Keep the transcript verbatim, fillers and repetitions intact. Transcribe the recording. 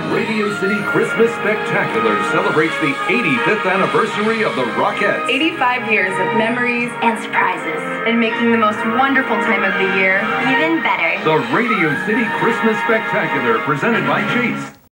Radio City Christmas Spectacular celebrates the eighty-fifth anniversary of the Rockettes. eighty-five years of memories and surprises. And making the most wonderful time of the year even better. The Radio City Christmas Spectacular, presented by Chase.